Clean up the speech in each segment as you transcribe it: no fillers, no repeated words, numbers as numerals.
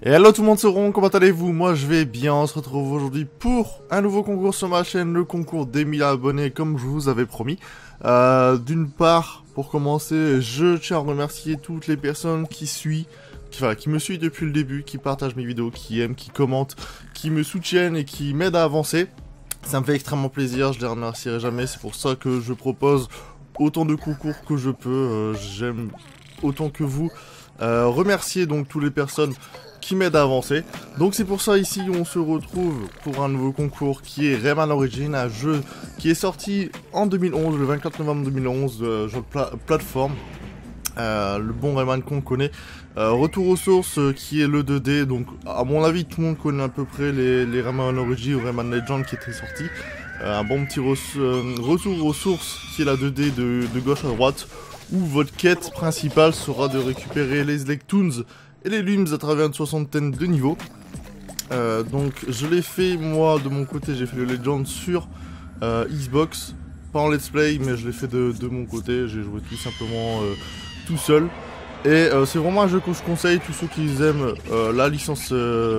Et hello tout le monde, c'est Ron, comment allez-vous? Moi je vais bien, on se retrouve aujourd'hui pour un nouveau concours sur ma chaîne, le concours des 1000 abonnés comme je vous avais promis. D'une part, pour commencer, je tiens à remercier toutes les personnes qui me suivent depuis le début, qui partagent mes vidéos, qui aiment, qui commentent, qui me soutiennent et qui m'aident à avancer. Ça me fait extrêmement plaisir, je les remercierai jamais, c'est pour ça que je propose autant de concours que je peux, j'aime autant que vous. Remercier donc toutes les personnes qui m'aident à avancer. Donc c'est pour ça ici on se retrouve pour un nouveau concours qui est Rayman Origins, un jeu qui est sorti en 2011, le 24 novembre 2011, jeu de plateforme. Le bon Rayman qu'on connaît. Retour aux sources qui est le 2D, donc à mon avis tout le monde connaît à peu près les Rayman Origins ou Rayman Legend qui étaient sortis. Un bon petit retour aux sources qui est la 2D de gauche à droite, où votre quête principale sera de récupérer les Electoons et les Limbs à travers une soixantaine de niveaux. Donc je l'ai fait moi de mon côté, j'ai fait le Legend sur Xbox, pas en let's play mais je l'ai fait de mon côté, j'ai joué tout simplement tout seul. Et c'est vraiment un jeu que je conseille tous ceux qui aiment la licence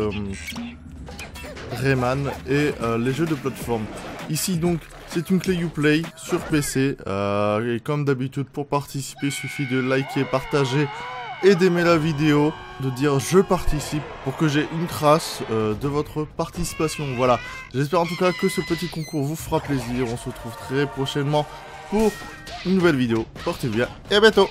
Rayman et les jeux de plateforme. Ici donc c'est une clé Uplay sur PC et comme d'habitude pour participer il suffit de liker, partager et d'aimer la vidéo, de dire je participe pour que j'ai une trace de votre participation. Voilà, j'espère en tout cas que ce petit concours vous fera plaisir. On se retrouve très prochainement pour une nouvelle vidéo. Portez-vous bien et à bientôt.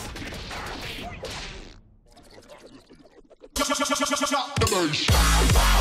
Shut